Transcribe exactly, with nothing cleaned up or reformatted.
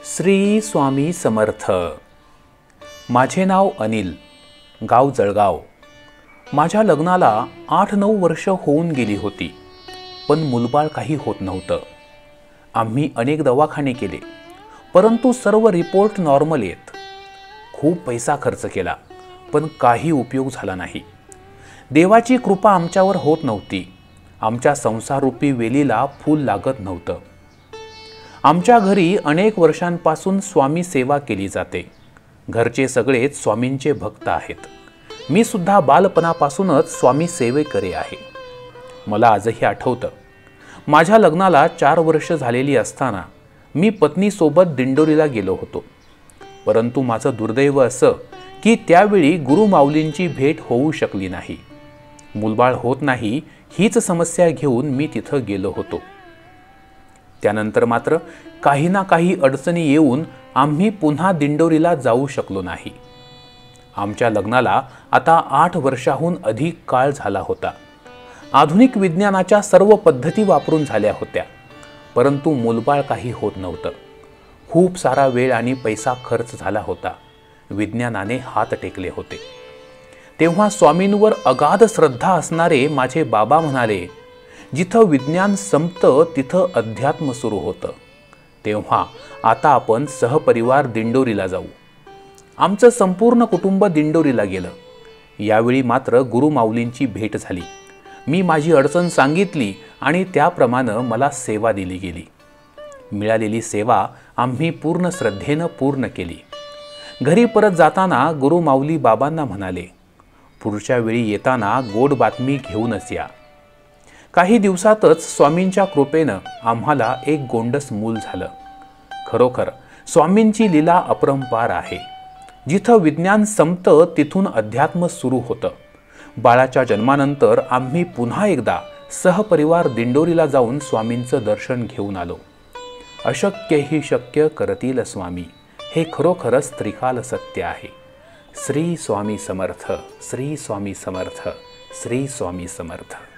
श्री स्वामी समर्थ। माझे नाव अनिल, गाव जळगाव। माझ्या लग्नाला आठ नऊ वर्ष होऊन गेली होती, पण मुलबाळ काही होत नव्हतं। आम्ही अनेक दवाखाने केले, परंतु सर्व रिपोर्ट नॉर्मल येत। खूप पैसा खर्च केला, पण काही उपयोग झाला नाही। देवाची कृपा आमच्यावर होत नव्हती। आमच्या संसाररूपी वेलीला फूल लागत नव्हतं। आमच्या घरी अनेक वर्षांपासून स्वामी सेवा केली जाते। घरचे सगळेच स्वामींचे भक्त आहेत। मी सुद्धा बालपणापासूनच स्वामी सेवेकरी आहे। मला आजही आठवतं, माझ्या लग्नाला चार वर्ष झालेली असताना मी पत्नीसोबत दिंडोरीला गेलो होतो। परंतु माझं दुर्दैव असं की त्यावेळी गुरुमाऊलींची भेट होऊ शकली नाही। मुलबाळ होत नाही हीच समस्या घेऊन मी तिथं गेलो होतो। त्यानंतर मात्र काही ना काही अडचणी येऊन आम्ही पुन्हा दिंडोरीला जाऊ शकलो नाही। आमच्या लग्नाला आता आठ वर्षाहून अधिक काळ झाला होता। आधुनिक विज्ञानाच्या सर्व पद्धती वापरून झाल्या होत्या, परंतु मुलबाळ काही होत नव्हतं। खूप सारा वेळ आणि पैसा खर्च झाला होता। विज्ञानाने हात टेकले होते। तेव्हा स्वामींवर अगाध श्रद्धा असणारे माझे बाबा म्हणाले, जिथं विज्ञान संपतं तिथं अध्यात्म सुरू होतं। तेव्हा आता आपण सहपरिवार दिंडोरीला जाऊ। आमचं संपूर्ण कुटुंब दिंडोरीला गेलं। यावेळी मात्र गुरुमाऊलींची भेट झाली। मी माझी अडचण सांगितली आणि त्याप्रमाणे मला सेवा दिली गेली। मिळालेली सेवा आम्ही पूर्ण श्रद्धेनं पूर्ण केली। घरी परत जाताना गुरुमाऊली बाबांना म्हणाले, पुढच्या वेळी येताना गोड बातमी घेऊनच या। काही दिवसातच स्वामींच्या कृपेनं आम्हाला एक गोंडस मूल झालं। खरोखर स्वामींची लीला अपरंपार आहे। जिथं विज्ञान संपतं तिथून अध्यात्म सुरू होतं। बाळाच्या जन्मानंतर आम्ही पुन्हा एकदा सहपरिवार दिंडोरीला जाऊन स्वामींचं दर्शन घेऊन आलो। अशक्य ही शक्य करतील स्वामी, हे खरोखरच त्रिकाल सत्य आहे। श्री स्वामी समर्थ, श्री स्वामी समर्थ, श्री स्वामी समर्थ।